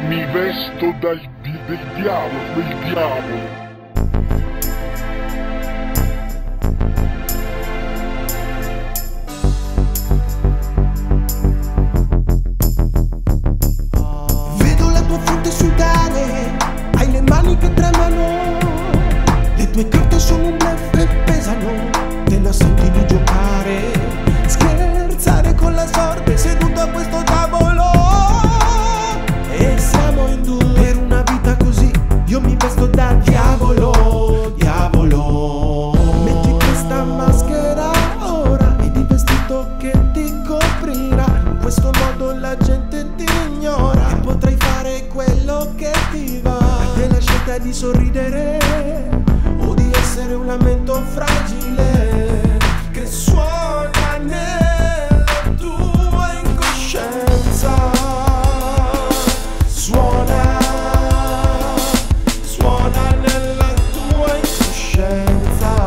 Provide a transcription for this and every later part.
Mi vesto del diavolo, del diavolo. Vedo la tua fronte sudare, hai le mani che tremano, le tue carte sono un bluff e pesano, te la senti di giocare, scherzare con la sorte seduto a questo tavolo. E siamo in due per una vita così, io mi vesto da diavolo, diavolo. Metti questa maschera ora ed il vestito che ti coprirà, in questo modo la gente ti ignora e potrai fare quello che ti va. Hai la scelta di sorridere o di essere un lamento fragile che suona nella tua incoscienza. Suona nella tua incoscienza.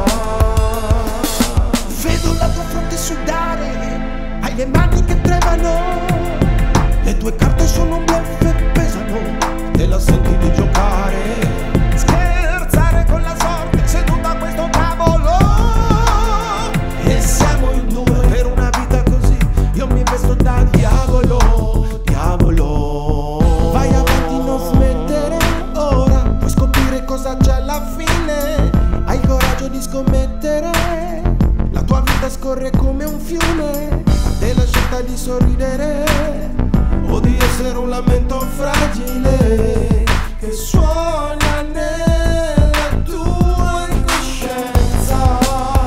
Vedo la tua fronte sudare, hai le mani che tremano, le tue carte sono un bluff e pesano, te la senti di giocare, scherzare con la sorte seduta a questo tavolo. E siamo in due per una vita così, io mi vesto da diavolo, diavolo. Vai avanti, non smettere ora, puoi scoprire cosa c'è alla fine. Hai il coraggio di scommettere, la tua vita scorre come un fiume, a te la scelta di sorridere o di essere un lamento fragile che suona nella tua incoscienza.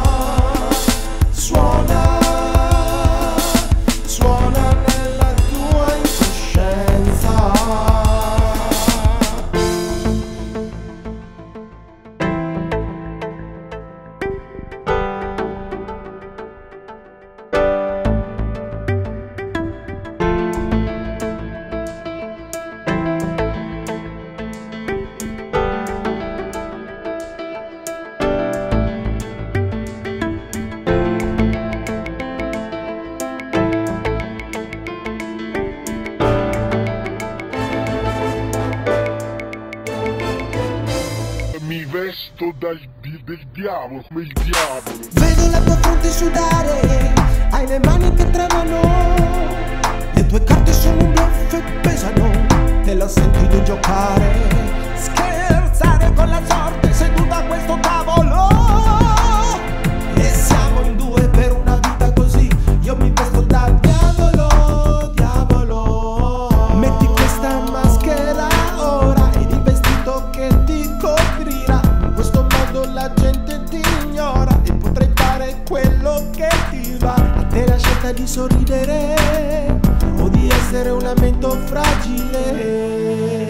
Suona nella tua incoscienza. Mi vesto del diavolo, del diavolo. Vedo la tua fronte sudare, hai le mani che tremano, le tue carte sono un bluff e pesano, te la senti di giocare, scherzare con la sorte seduta a questo tavolo. E siamo in due per una vita così, io mi vesto da diavolo, diavolo. Metti questa maschera ora ed il vestito che ti coprirà, in questo modo la gente ti ignora e potrai fare quello che ti va. A te la scelta di sorridere o di essere un lamento fragile.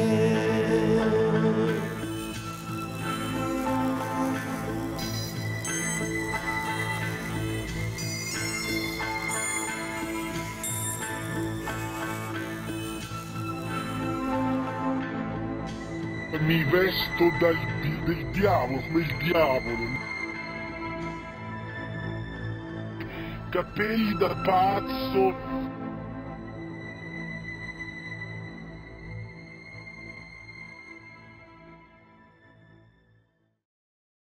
Mi vesto del diavolo, del diavolo. Capelli da pazzo,